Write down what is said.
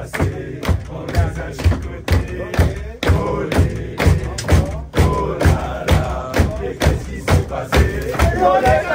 passé, on les a chicotés. Oh lélé, oh là là, et qu'est-ce qui s'est passé?